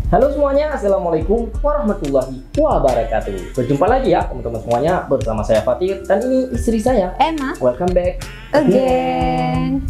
Halo semuanya, Assalamualaikum warahmatullahi wabarakatuh. Berjumpa lagi ya teman-teman semuanya, bersama saya Fatir dan ini istri saya Emma. Welcome back Again.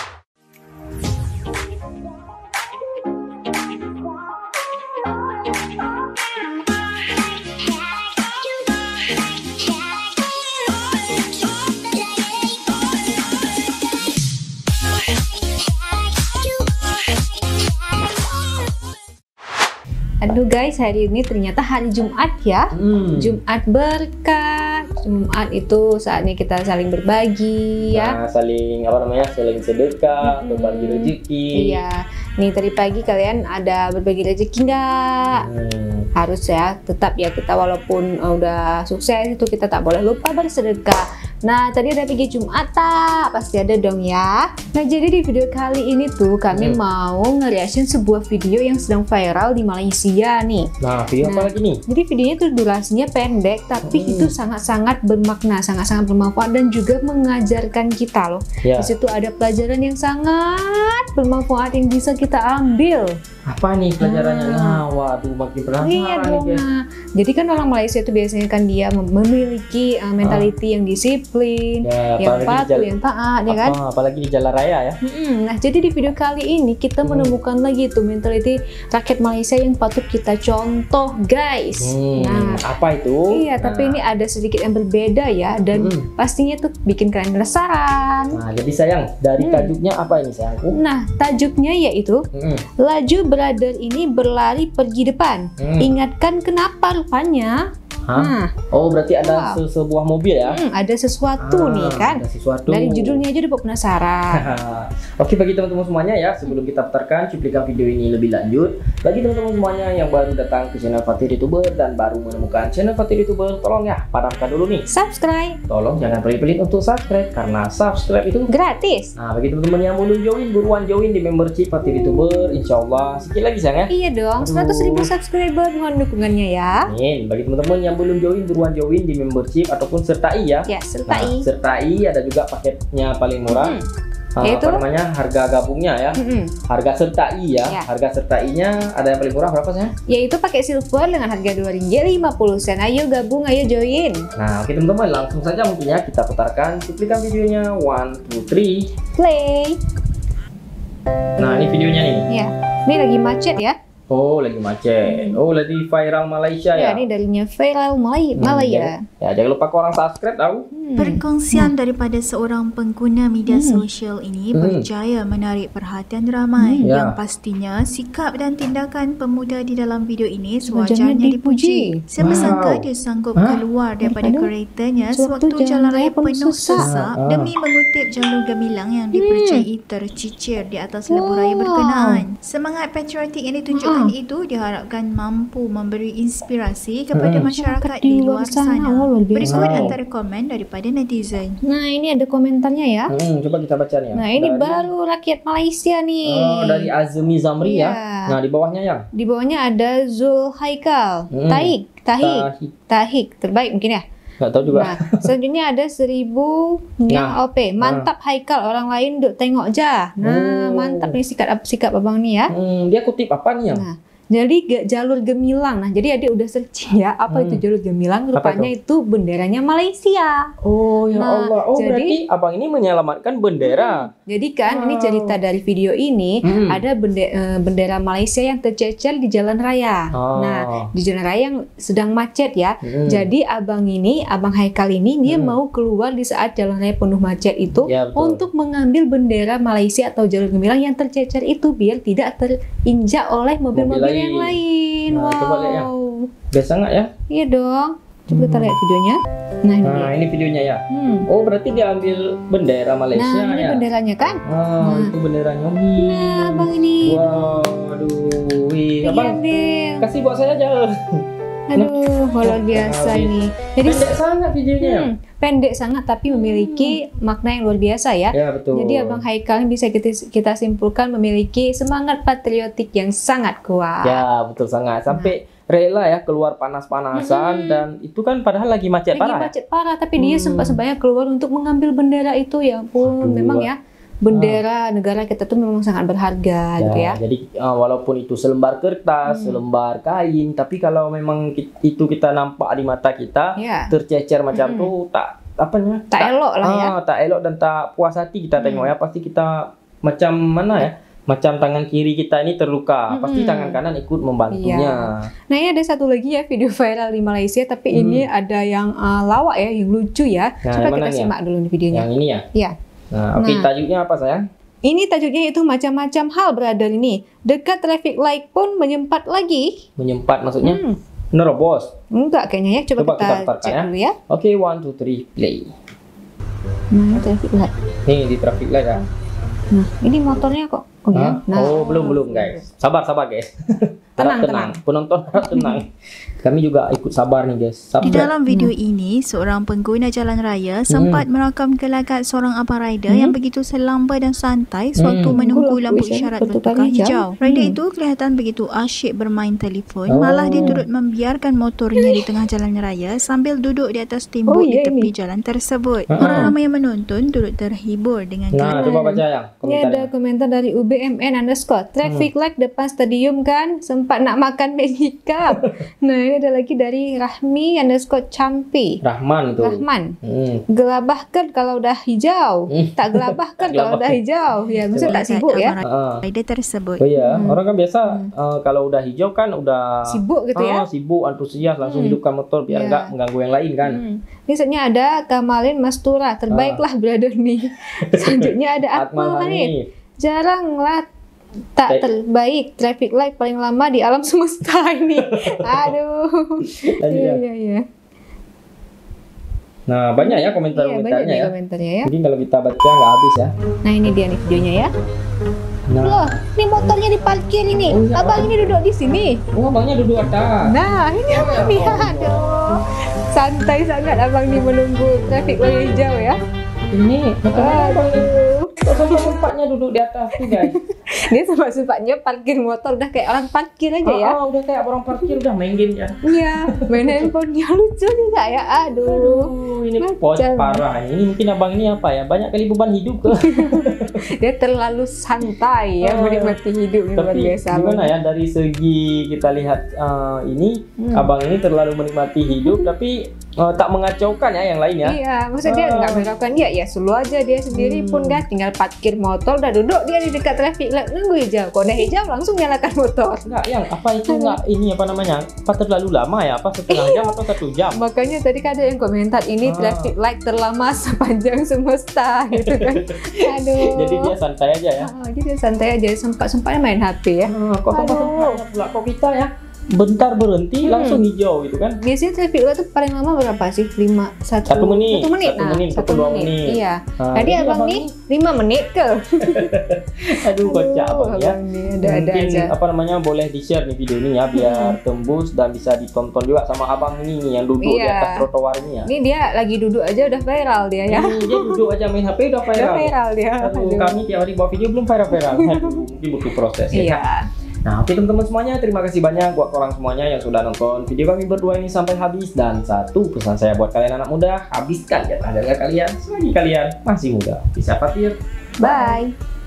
Aduh guys, hari ini ternyata hari Jumat ya. Jumat berkah. Jumat itu saatnya kita saling berbagi ya. Saling saling sedekah, berbagi rezeki. Iya. Nih tadi pagi kalian ada berbagi rezeki nggak? Harus ya, tetap ya kita walaupun udah sukses itu kita tak boleh lupa bersedekah. Nah tadi ada pergi Jumat tak? Pasti ada dong ya. Nah jadi di video kali ini tuh kami mau nge-reaction sebuah video yang sedang viral di Malaysia nih. Nah video apa lagi nih? Jadi videonya tuh durasinya pendek tapi itu sangat-sangat bermakna, sangat-sangat bermanfaat dan juga mengajarkan kita loh. Di situ ada pelajaran yang sangat bermanfaat yang bisa kita ambil. Apa nih pelajarannya? Nah, waduh makin penasaran iya dong, nih guys. Jadi kan orang Malaysia itu biasanya kan dia memiliki mentality yang disiplin, yang patuh, yang taat, ya kan? Apalagi di jalan raya ya. Nah, jadi di video kali ini kita menemukan lagi tuh mentality rakyat Malaysia yang patut kita contoh, guys. Nah, apa itu? Iya, tapi ini ada sedikit yang berbeda ya, dan pastinya tuh bikin kalian penasaran. Nah, jadi sayang, dari tajuknya apa ini sayangku? Nah, tajuknya yaitu Laju Brother ini berlari pergi depan. Ingatkan kenapa rupanya? Oh berarti ada sebuah mobil ya? Ada sesuatu nih kan? Ada sesuatu. Dari judulnya aja udah penasaran. Oke, bagi teman-teman semuanya ya, sebelum kita putarkan cuplikan video ini lebih lanjut, bagi teman-teman semuanya yang baru datang ke channel Fatir YouTuber dan baru menemukan channel Fatir YouTuber, tolong ya padamkan dulu nih Subscribe. Tolong jangan pelit-pelit untuk subscribe karena subscribe itu gratis. Nah bagi teman-teman yang belum join, buruan join di membership Fatir YouTuber, insya Allah sedikit lagi sayang ya. Iya dong, 100.000 subscriber, mohon dukungannya ya. Amin. Bagi teman-teman yang belum join, buruan join di membership ataupun sertai ya. Ya, sertai. Nah, sertai ada juga paketnya paling murah. Yaitu apa namanya, harga gabungnya ya. Harga sertai ya. Harga sertainya ada yang paling murah berapa sih? Yaitu pakai silver dengan harga RM2.50. Ayo gabung, ayo join. Nah, oke teman-teman, langsung saja mungkin ya kita putarkan cuplikan videonya. 1, 2, 3 play. Nah, ini videonya nih. Ya, ini lagi macet ya. Oh, lagi macet. Oh, lagi viral Malaysia ya. Ya, ini darinya viral Malaysia. Ya, jangan lupa korang subscribe tahu. Perkongsian daripada seorang pengguna media sosial ini berjaya menarik perhatian ramai. Yang pastinya sikap dan tindakan pemuda di dalam video ini sewajarnya dipuji. Siapa sangka dia sanggup keluar daripada keretanya sewaktu jalan raya penuh sesak demi mengutip jalur gemilang yang dipercayai tercicir di atas lembu raya berkenaan. Semangat patriotik yang ditunjukkan itu diharapkan mampu memberi inspirasi kepada masyarakat di luar sana. Berikut antara komen daripada netizen. Nah, ini ada komentarnya ya. Coba kita baca nih ya. Nah, ini baru rakyat Malaysia nih. Oh, dari Azmi Zamri ya. Nah, di bawahnya yang? Di bawahnya ada Zul Haikal. Tahik. Terbaik mungkin ya. Nggak tahu juga. Nah, selanjutnya ada 1000 OP. Mantap Haikal, orang lain duk tengok aja. Nah, mantap nih sikap abang nih ya. Dia kutip apa nih ya? Nah, jadi jalur gemilang. Nah, jadi adik udah searching ya, apa itu jalur gemilang? Rupanya itu benderanya Malaysia. Oh ya Allah. Oh, jadi, berarti abang ini menyelamatkan bendera. Jadi kan ini cerita dari video ini ada bendera Malaysia yang tercecer di jalan raya. Nah, di jalan raya yang sedang macet ya. Jadi abang Haikal ini dia mau keluar di saat jalan raya penuh macet itu untuk mengambil bendera Malaysia atau jalur gemilang yang tercecer itu biar tidak terinjak oleh mobil-mobil yang lain. Nah, coba lihat ya. Biasa nggak ya? Iya dong. Coba kita lihat videonya. Nah, ini videonya ya. Oh, berarti dia ambil bendera Malaysia ya. Nah, ini benderanya kan? Itu benderanya. Nah, abang ini. Waduh, abang kasih buat saya aja. Aduh, luar biasa ini. Jadi pendek sangat videonya. Pendek sangat tapi memiliki makna yang luar biasa ya. Ya, betul. Jadi abang Haikal ini bisa kita simpulkan memiliki semangat patriotik yang sangat kuat. Ya, betul sangat. Sampai rela ya keluar panas-panasan dan itu kan padahal lagi macet parah. Lagi macet parah tapi dia sempat-sempatnya keluar untuk mengambil bendera itu ya ampun. Memang ya bendera negara kita tuh memang sangat berharga gitu ya. Jadi walaupun itu selembar kertas, selembar kain, tapi kalau memang itu kita nampak di mata kita tercecer macam tuh tak elok lah ya. Tak elok dan tak puas hati kita tengok ya. Pasti kita macam mana ya? Macam tangan kiri kita ini terluka, pasti tangan kanan ikut membantunya. Nah, ini ada satu lagi ya video viral di Malaysia, tapi ini ada yang lawak ya, yang lucu ya. Coba kita simak dulu nih videonya. Yang ini ya? Iya. Nah, oke, tajuknya apa sayang? Ini tajuknya itu macam-macam hal brother ini. Dekat traffic light pun menyempat lagi. Menyempat maksudnya? Nerobos? Enggak kayaknya ya. Coba kita cek dulu ya. Oke, 1, 2, 3, play. Nah, traffic light. Nih di traffic light ya. Nah, ini motornya kok. Belum guys. Sabar guys. Tenang. Penonton harap tenang. Kami juga ikut sabar nih guys. Di dalam video ini, seorang pengguna jalan raya sempat merakam gelagat seorang abang rider yang begitu selambai dan santai sewaktu menunggu lampu isyarat bertukar hijau. Rider itu kelihatan begitu asyik bermain telefon, malah dia turut membiarkan motornya di tengah jalan raya sambil duduk di atas timbuk di tepi jalan tersebut. Orang ramai yang menonton turut terhibur dengan gelagat. Coba baca yang ini ada komentar dari UBMN_. Traffic light depan stadium kan sempat nak makan Magic Cup. Nah, ini ada lagi dari Rahmi_Campi. Rahman itu. Rahman. Gelabahkan kalau udah hijau. Tak gelabahkan kalau udah hijau. Ya, maksudnya tak sibuk ya. Rider tersebut. Oh iya, orang kan biasa kalau udah hijau kan udah sibuk gitu ya. Sibuk, antusias, langsung hidupkan motor biar enggak mengganggu yang lain kan. Biasanya ada Kamalin Mastura, terbaiklah brother nih. Selanjutnya ada Akmal Hanif. Jaranglah tak terbaik, traffic light paling lama di alam semesta ini. Aduh. Iya. Nah, banyak ya komentarnya ya. Jadi kalau kita baca nggak habis ya. Nah, ini dia nih videonya ya. Loh, ini motornya diparkir ini. Abang ini duduk di sini. Abangnya duduk atas. Nah, ini abang lihat. Aduh. Santai sangat abang ini menunggu traffic light hijau ya. Ini sempatnya duduk di atas tuh guys. Dia sempatnya parkir motor udah kayak orang parkir aja ya. Udah kayak orang parkir, udah main game ya. Iya, main handphonenya lucu juga ya. Aduh, ini parah. Ini mungkin abang ini apa ya? Banyak kali beban hidup ke. Dia terlalu santai ya menikmati hidup. Tapi gimana ya, dari segi kita lihat ini abang ini terlalu menikmati hidup tapi tak mengacaukan ya yang lain ya. Iya, maksudnya dia nggak mengacaukan dia, ya slow aja dia sendiri pun kan, tinggal parkir motor udah duduk dia di dekat traffic light nunggu hijau. Kalau udah hijau langsung nyalakan motor. Enggak, yang apa itu enggak ini apa namanya? Apa terlalu lama ya? Apa setengah jam atau 1 jam? Makanya tadi kan ada yang komentar ini traffic light terlama sepanjang semesta gitu kan. Aduh. Jadi dia santai aja ya. Jadi dia santai aja, sempatnya main HP ya. Kok sempat pula kok kita ya? Bentar berhenti langsung hijau gitu kan. Biasanya traffic light itu paling lama berapa sih? 1 menit. 1 menit. Iya. Tadi abang nih 5 menit ke. Aduh, kocak abang ya. Ada aja. Apa namanya, boleh di-share nih video ini ya biar tembus dan bisa ditonton juga sama abang ini nih yang duduk di atas trotoar ini ya. Ini dia lagi duduk aja udah viral dia ya. Dia duduk aja main HP udah viral. Udah viral dia. Aduh, kami tiap hari buat video belum viral-viral. Mungkin butuh proses ya. Iya. Nah, oke teman-teman semuanya, terima kasih banyak buat orang semuanya yang sudah nonton video kami berdua ini sampai habis. Dan satu pesan saya buat kalian anak muda, habiskan jatah dagang kalian selagi kalian masih muda. Bisa Fatir. Bye.